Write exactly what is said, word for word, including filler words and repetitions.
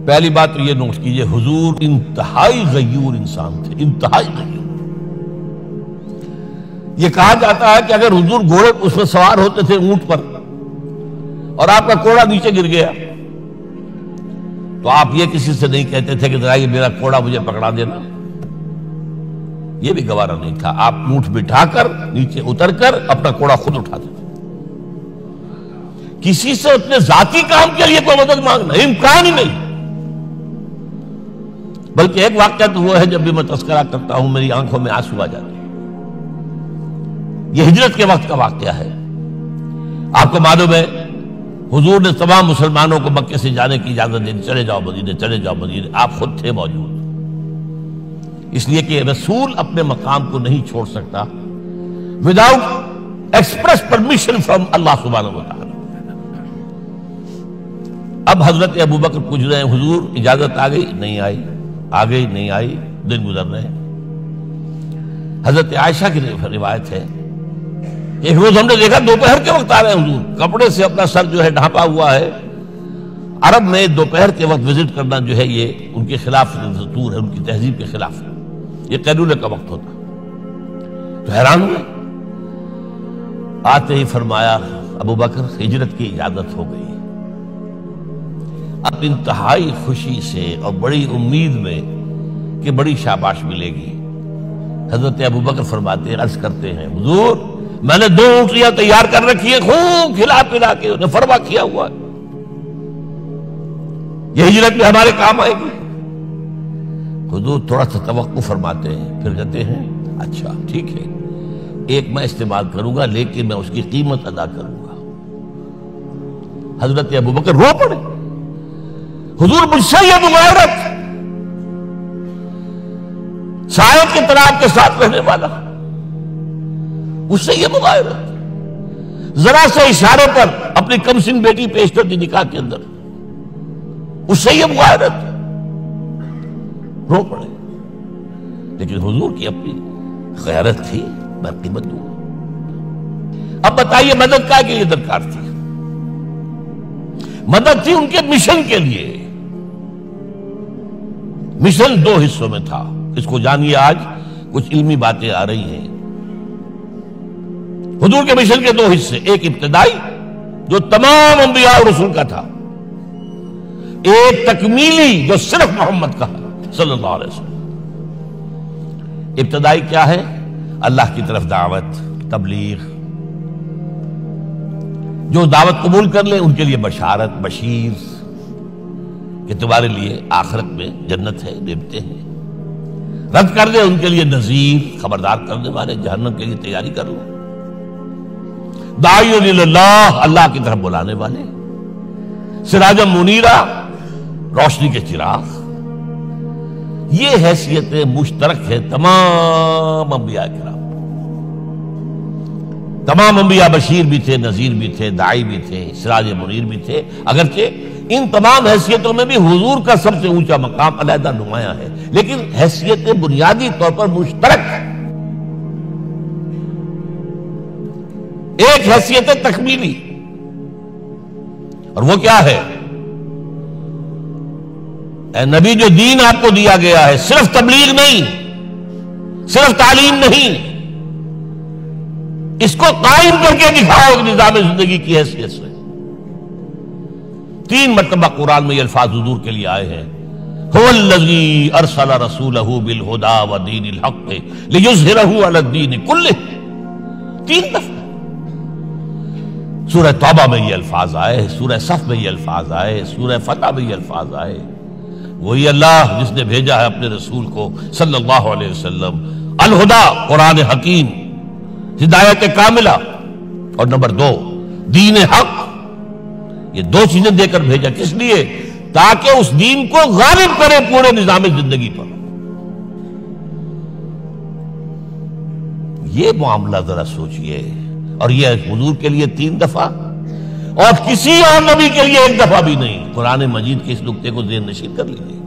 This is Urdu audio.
پہلی بات تو یہ نوٹ کیجئے، حضور انتہائی غیور انسان تھے، انتہائی غیور۔ یہ کہا جاتا ہے کہ اگر حضور گھوڑے اس میں سوار ہوتے تھے اونٹ پر اور آپ کا کوڑا نیچے گر گیا تو آپ یہ کسی سے نہیں کہتے تھے کہ ذرا یہ میرا کوڑا مجھے پکڑا دینا، یہ بھی گوارا نہیں تھا۔ آپ اونٹ بٹھا کر نیچے اتر کر اپنا کوڑا خود اٹھاتے تھے۔ کسی سے اپنے ذاتی کام کے لیے کوئی مدد مانگنا امکان ہی نہیں۔ بلکہ ایک واقعہ تو ہوا ہے، جب بھی میں تذکرہ کرتا ہوں میری آنکھوں میں آنسو آ جاتے ہیں۔ یہ ہجرت کے وقت کا واقعہ ہے۔ آپ کو معلوم ہے حضور نے تمام مسلمانوں کو مکے سے جانے کی اجازت دی، چلے جاؤ مدینے، چلے جاؤ مدینے، آپ خود تھے موجود، اس لیے کہ رسول اپنے مقام کو نہیں چھوڑ سکتا وداؤٹ ایکسپریس پرمیشن فرام اللہ سبحانہ وتعالی۔ اب حضرت ابوبکر پوچھ رہے ہیں حضور اجازت آ گئی؟ نہیں آئی، آ گئی نہیں آئی، دن گزر رہے ہیں۔ حضرت عائشہ کی روایت ہے ایک روز ہم نے دیکھا دوپہر کے وقت آ رہے ہیں حضور، کپڑے سے اپنا سر جو ہے ڈھانپا ہوا ہے۔ عرب میں دوپہر کے وقت وزٹ کرنا جو ہے یہ ان کے خلاف دستور ہے، ان کی تہذیب کے خلاف ہے، یہ قیلولے کا وقت ہوتا۔ تو حیران ہوئے، آتے ہی فرمایا ابوبکر ہجرت کی اجازت ہو گئی۔ اب انتہائی خوشی سے اور بڑی امید میں کہ بڑی شاباش ملے گی، حضرت ابوبکر فرماتے ہیں، عرض کرتے ہیں حضور میں نے دو اونٹیاں تیار کر رکھی ہیں، خوب کھلا پلا کے انہیں فرما کیا ہوا ہے، یہ ہجرت میں ہمارے کام آئے گی۔ حضور تھوڑا سا توقع فرماتے ہیں، پھر کہتے ہیں اچھا ٹھیک ہے، ایک میں استعمال کروں گا لیکن میں اس کی قیمت ادا کروں گا۔ حضرت ابوبکر رو پڑے، حضور مجھ سے یہ مغایرت، شاید کے طرح کے ساتھ رہنے والا، اس سے یہ مغایرت، ذرا سے اشارے پر اپنی کمسن بیٹی پیش کر دی نکاح کے اندر، اس سے یہ مغایرت، رو پڑے۔ لیکن حضور کی اپنی غیرت تھی، میں قیمت دوں گا۔ اب بتائیے مدد کا کے لیے درکار تھی؟ مدد تھی ان کے مشن کے لیے۔ مشن دو حصوں میں تھا، اس کو جانیے، آج کچھ علمی باتیں آ رہی ہیں۔ حضور کے مشن کے دو حصے، ایک ابتدائی جو تمام انبیاء اور رسول کا تھا، ایک تکمیلی جو صرف محمد کا صلی اللہ علیہ وسلم۔ ابتدائی کیا ہے؟ اللہ کی طرف دعوت، تبلیغ، جو دعوت قبول کر لیں ان کے لیے بشارت، بشیر کہ تمہارے لیے آخرت میں جنت ہے، نعمتیں ہیں، رد کر دیں ان کے لیے نذیر، خبردار کرنے والے، جہنم کے لیے تیاری کر لو، داعی اللہ، اللہ کی طرف بلانے والے، سراجا منیرہ، روشنی کے چراغ۔ یہ حیثیتیں مشترک ہے تمام انبیاء کرام۔ تمام انبیاء بشیر بھی تھے، نذیر بھی تھے، داعی بھی تھے، سراج منیر بھی تھے، اگرچہ ان تمام حیثیتوں میں بھی حضور کا سب سے اونچا مقام علیحدہ نمایاں ہے، لیکن حیثیتیں بنیادی طور پر مشترک ہیں۔ ایک حیثیت تکمیلی، اور وہ کیا ہے؟ اے نبی جو دین آپ کو دیا گیا ہے صرف تبلیغ نہیں، صرف تعلیم نہیں، اس کو قائم کر کے دکھاؤ نظام زندگی کی حیثیت سے۔ تین مرتبہ قرآن میں یہ الفاظ حضور کے لیے آئے ہیں، هو الذی ارسل رسولہ بالہدی ودین الحق لیظہرہ علی الدین کلہ، تین دفعہ سورہ توبہ میں یہ الفاظ آئے، سورہ صف میں یہ الفاظ آئے، سورہ فتح میں یہ الفاظ آئے۔ وہی اللہ جس نے بھیجا ہے اپنے رسول کو صلی اللہ علیہ وسلم، الہدا قرآن حکیم، ہدایت کاملہ، اور نمبر دو دین حق، یہ دو چیزیں دے کر بھیجا، کس لیے؟ تاکہ اس دین کو غالب کرے پورے نظام زندگی پر۔ یہ معاملہ ذرا سوچئے، اور یہ حضور کے لیے تین دفعہ، اور کسی اور نبی کے لیے ایک دفعہ بھی نہیں۔ قرآن مجید کے اس نقطے کو ذہن نشین کر لیجیے۔